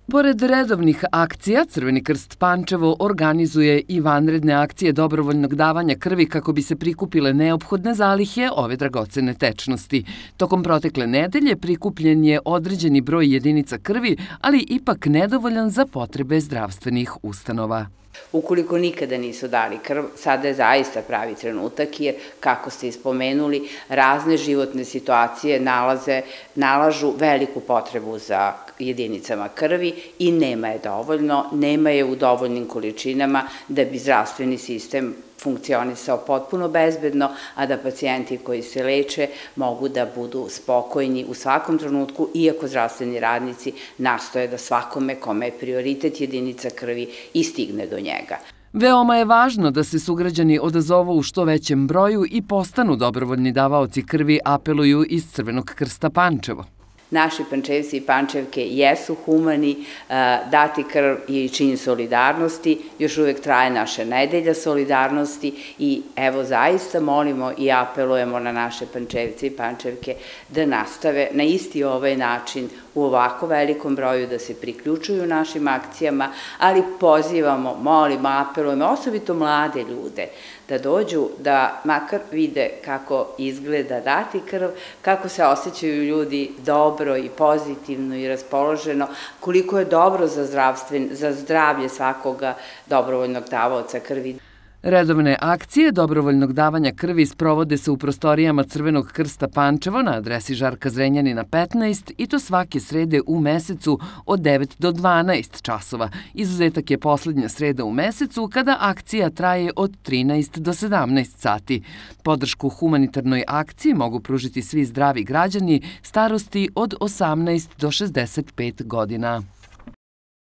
Pored redovnih akcija, Crveni krst Pančevo organizuje i vanredne akcije dobrovoljnog davanja krvi kako bi se prikupile neophodne zalihe ove dragocene tečnosti. Tokom protekle nedelje prikupljen je određeni broj jedinica krvi, ali ipak nedovoljan za potrebe zdravstvenih ustanova. Ukoliko nikada nisu dali krv, sada je zaista pravi trenutak jer, kako ste ispomenuli, razne životne situacije nalažu veliku potrebu za jedinicama krvi i nema je dovoljno, nema je u dovoljnim količinama da bi zdravstveni sistem funkcionisao potpuno bezbedno, a da pacijenti koji se leče mogu da budu spokojni u svakom trenutku, iako zdravstveni radnici nastoje da svakome kome je prioritet jedinica krvi i stigne do njega. Veoma je važno da se sugrađani odazovu u što većem broju i postanu dobrovoljni davaoci krvi, apeluju iz Crvenog krsta Pančevo. Naši Pančevci i Pančevke jesu humani, dati krv je čin solidarnosti, još uvek traje naša nedelja solidarnosti i evo zaista molimo i apelujemo na naše Pančevce i Pančevke da nastave na isti ovaj način u ovako velikom broju da se priključuju našim akcijama, ali pozivamo, molimo, apelujemo, osobito mlade ljude, da dođu, da makar vide kako izgleda dati krv, kako se osjećaju ljudi dobro i pozitivno i raspoloženo, koliko je dobro za zdravlje svakoga dobrovoljnog davaoca krvi. Redovne akcije dobrovoljnog davanja krvi sprovode se u prostorijama Crvenog krsta Pančevo na adresi Žarka Zrenjanina 15 i to svake srede u mesecu od 9 do 12 časova. Izuzetak je poslednja sreda u mesecu kada akcija traje od 13 do 17 sati. Podršku humanitarnoj akciji mogu pružiti svi zdravi građani starosti od 18 do 65 godina.